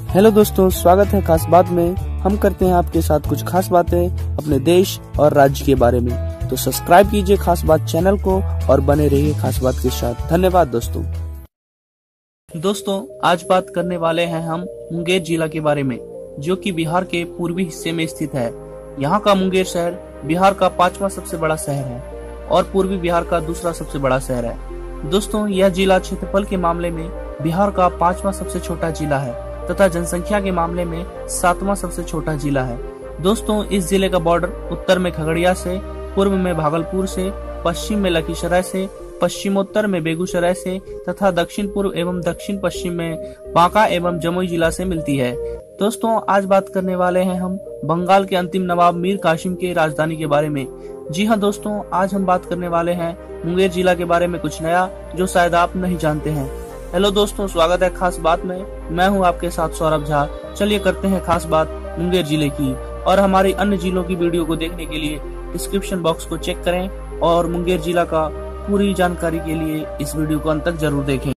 Hello दोस्तों, स्वागत है खास बात में। हम करते हैं आपके साथ कुछ खास बातें अपने देश और राज्य के बारे में। तो सब्सक्राइब कीजिए खास बात चैनल को और बने रहिए खास बात के साथ। धन्यवाद दोस्तों, आज बात करने वाले हैं हम मुंगेर जिला के बारे में, जो कि बिहार के पूर्वी हिस्से में स्थित है। यहाँ का मुंगेर शहर बिहार का 5वां सबसे बड़ा शहर है और पूर्वी बिहार का दूसरा सबसे बड़ा शहर है। दोस्तों, यह जिला क्षेत्रफल के मामले में बिहार का 5वां सबसे छोटा जिला है तथा जनसंख्या के मामले में 7वां सबसे छोटा जिला है। दोस्तों, इस जिले का बॉर्डर उत्तर में खगड़िया से, पूर्व में भागलपुर से, पश्चिम में लखीसराय से, पश्चिमोत्तर में बेगूसराय से तथा दक्षिण पूर्व एवं दक्षिण पश्चिम में बांका एवं जमुई जिला से मिलती है। दोस्तों, आज बात करने वाले हैं हम बंगाल के अंतिम नवाब मीर कासिम के राजधानी के बारे में। जी हाँ दोस्तों, आज हम बात करने वाले हैं मुंगेर जिला के बारे में कुछ नया जो शायद आप नहीं जानते हैं। हेलो दोस्तों, स्वागत है खास बात में। मैं हूं आपके साथ सौरभ झा। चलिए करते हैं खास बात मुंगेर जिले की, और हमारी अन्य जिलों की वीडियो को देखने के लिए डिस्क्रिप्शन बॉक्स को चेक करें और मुंगेर जिला का पूरी जानकारी के लिए इस वीडियो को अंत तक जरूर देखें।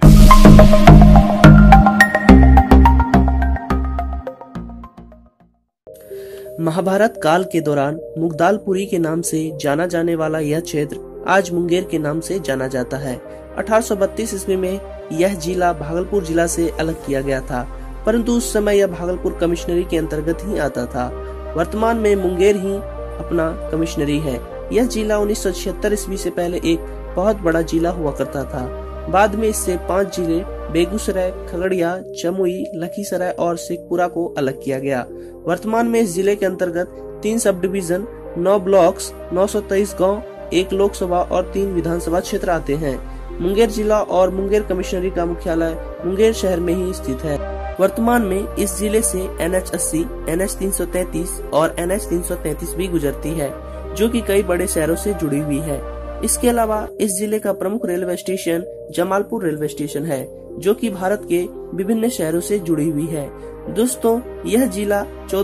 महाभारत काल के दौरान मुगदालपुरी के नाम से जाना जाने वाला यह क्षेत्र आज मुंगेर के नाम से जाना जाता है। 1832 ईस्वी में यह जिला भागलपुर जिला से अलग किया गया था, परंतु उस समय यह भागलपुर कमिश्नरी के अंतर्गत ही आता था। वर्तमान में मुंगेर ही अपना कमिश्नरी है। यह जिला 1976 ईस्वी से पहले एक बहुत बड़ा जिला हुआ करता था। बाद में इससे 5 जिले बेगूसराय, खगड़िया, जमुई, लखीसराय और शेखपुरा को अलग किया गया। वर्तमान में इस जिले के अंतर्गत 3 सब डिवीजन, 9 ब्लॉक्स, 923 गाँव, 1 लोकसभा और 3 विधानसभा क्षेत्र आते हैं। मुंगेर जिला और मुंगेर कमिश्नरी का मुख्यालय मुंगेर शहर में ही स्थित है। वर्तमान में इस जिले से NH 80, NH 333 और NH 333 भी गुजरती है, जो कि कई बड़े शहरों से जुड़ी हुई है। इसके अलावा इस जिले का प्रमुख railway station Jamalpur railway station है, जो कि भारत के विभिन्न शहरों से जुड़ी हुई है। दोस्तों, यह जिला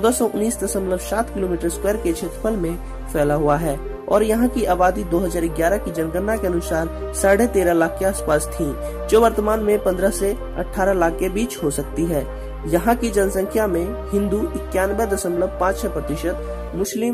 1419.7 किलोमीटर स्क्वायर के क्षेत्रफल में फैला हुआ है और यहाँ की आबादी 2011 की जनगणना के अनुसार 13.5 लाख के आसपास थी, जो वर्तमान में 15 से 18 लाख के बीच हो सकती है। यहाँ की जनसंख्या में हिंदू 91.56%, मुस्लिम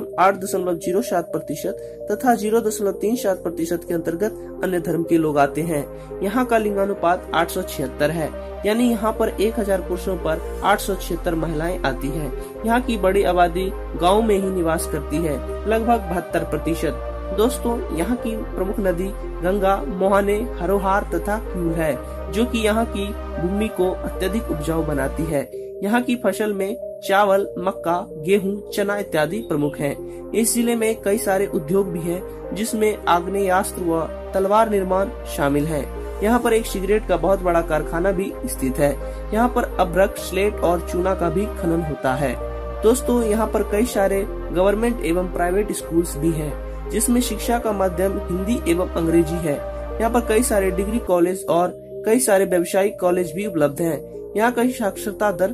8.07% तथा 0.37% के अंतर्गत अन्य धर्म के लोग आते हैं। यहाँ का लिंगानुपात 876 है, यानी यहाँ पर 1000 पुरुषों पर 876 महिलाएं आती हैं। यहाँ की बड़ी आबादी गाँव में ही निवास करती है, लगभग 72%। दोस्तों, यहाँ की प्रमुख नदी गंगा, मोहाने, हरोहार तथा क्यूल है, जो कि यहाँ की भूमि को अत्यधिक उपजाऊ बनाती है। यहाँ की फसल में चावल, मक्का, गेहूं, चना इत्यादि प्रमुख हैं। इस जिले में कई सारे उद्योग भी हैं, जिसमें आग्नेयास्त्र व तलवार निर्माण शामिल है। यहाँ पर एक सिगरेट का बहुत बड़ा कारखाना भी स्थित है। यहाँ पर अभ्रक, स्लेट और चूना का भी खनन होता है। दोस्तों, यहाँ पर कई सारे गवर्नमेंट एवं प्राइवेट स्कूल्स भी हैं, जिसमें शिक्षा का माध्यम हिंदी एवं अंग्रेजी है। यहाँ पर कई सारे डिग्री कॉलेज और कई सारे व्यवसायिक कॉलेज भी उपलब्ध हैं। यहाँ का साक्षरता दर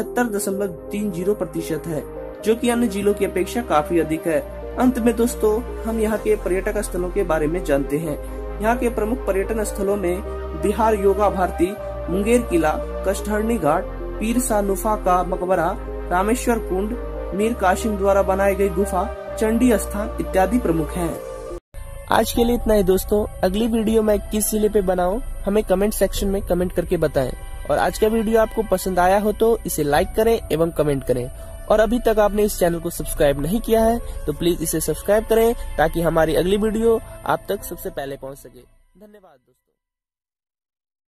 73.30% है, जो कि अन्य जिलों की अपेक्षा काफी अधिक है। अंत में दोस्तों, हम यहाँ के पर्यटक स्थलों के बारे में जानते हैं। यहाँ के प्रमुख पर्यटन स्थलों में बिहार योगा भारती, मुंगेर किला, कष्टहरनी घाट, पीर सानुफा का मकबरा, रामेश्वर कुंड, मीर कासिम द्वारा बनाई गई गुफा, चंडी स्थान इत्यादि प्रमुख हैं। आज के लिए इतना ही दोस्तों। अगली वीडियो मैं किस जिले पे बनाऊं, हमें कमेंट सेक्शन में कमेंट करके बताएं। और आज का वीडियो आपको पसंद आया हो तो इसे लाइक करें एवं कमेंट करें। और अभी तक आपने इस चैनल को सब्सक्राइब नहीं किया है तो प्लीज इसे सब्सक्राइब करें, ताकि हमारी अगली वीडियो आप तक सबसे पहले पहुंच सके। धन्यवाद दोस्तों।